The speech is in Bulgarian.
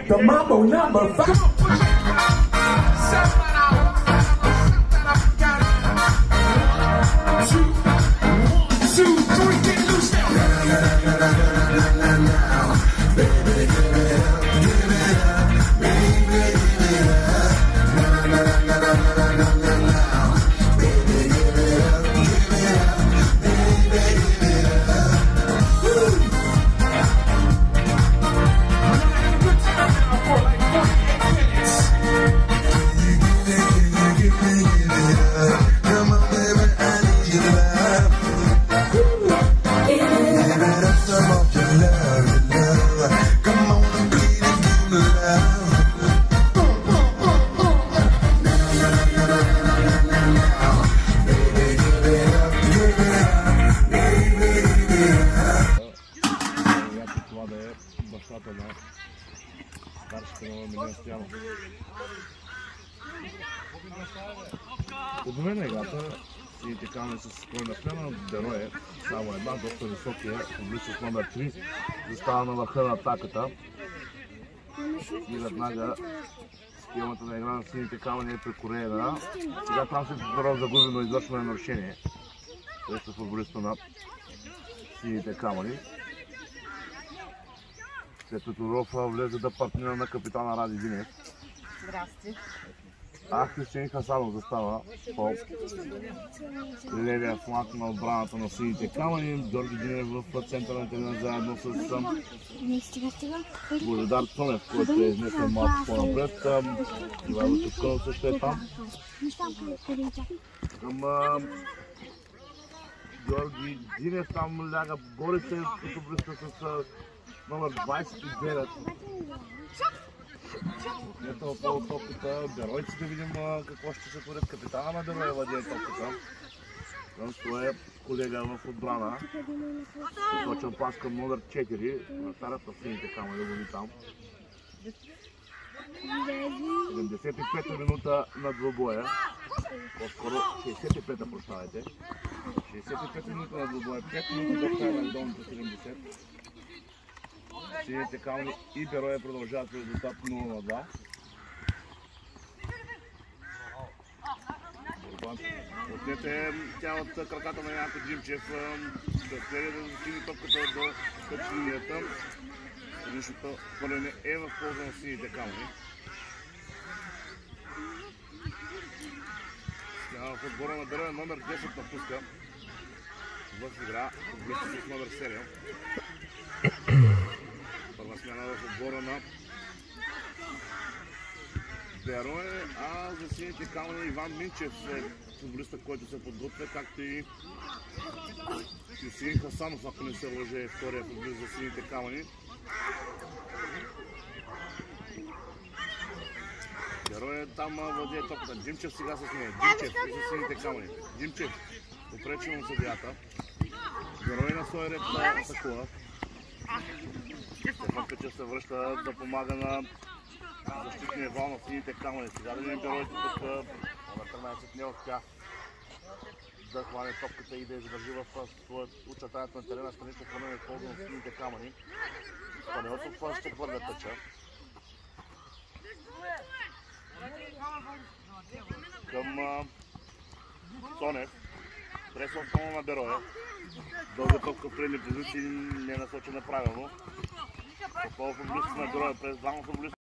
The Mambo number 5. Бащата на старшите на Милен Стоянов. Подобена играта и така не с спойна смена. Берое само една, доста високия, облича с номер 3, застава на върха на атаката и веднага схемата на игра на сините камъни е прекорена. Сега там се добро загубено извършване на нарушение срещу футболиста на сините камъни. След като Рофа влезе да партнира на капитана Ради Динев. Здрасти. Християн Хасанов застава по левия фланг на отбраната на сините камъни. Георги Динев в центъра на терена заедно с Божидар Цонев, който е изнесен малко по-напред. Ивайло Чукъл също е там. Георги Динев там ляга горице, като близка с номер 29. Ето отново топката. Беройци да видим какво ще се творят. Капитана на Берой владее топката. Към своя колега в отбрана. Точен пас към номер 4. На старата сините камъни да го ви там. 75-та минута на двубоя. По-скоро 65-та, прощавайте. 65-та минута на двубоя. 5 минути до края на долните 70. Сините камъни и Берое продължават резултат 0-2. Отнете тя от краката на Янко Джимчев. Да следи да достигне топката до тъч линията. Предишното хвърляне е в полза на сините камъни. Сега в отбора на Берое номер 10 напуска в игра с номер 7. Първа смяна в отбора на Берое, а за сините камъни Иван Минчев е футболиста, който се подготвя, както и Хюсеин Хасанов, ако не се лъже, втория футболист за сините камъни. Берое там владее топката. Димчев сега с нея. Димчев и за сините камъни. Димчев попречи му съдията. Берое на своя ред атакува. Стефан Печев се връща да помага на защитния вал на сините камъни. Сега да видим Беройте тук номер 13 не успя да хване топката и да я задържи в очертанието на терена. Станище Панев е ползва на сините камъни. Панелотов ще хвърля тъча. Към Цонев. Пресва само на Берое. Дълга топка в предни позиции не е насочена правилно. Отново футболистите на Берое през двама футболисти